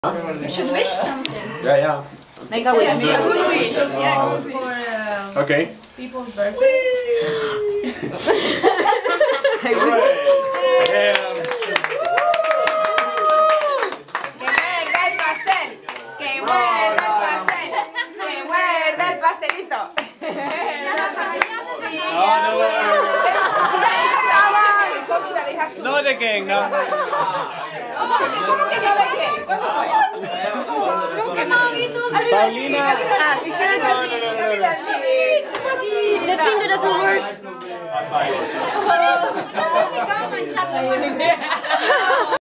You should wish something. Yeah. Make a wish. Make a good wish. Yeah, good wish. for Okay. people's birthday. Yeah. ¡Que muerda el pastel! ¡Que muerda el pastelito! No de Ken, no. Paulina. The finger doesn't work.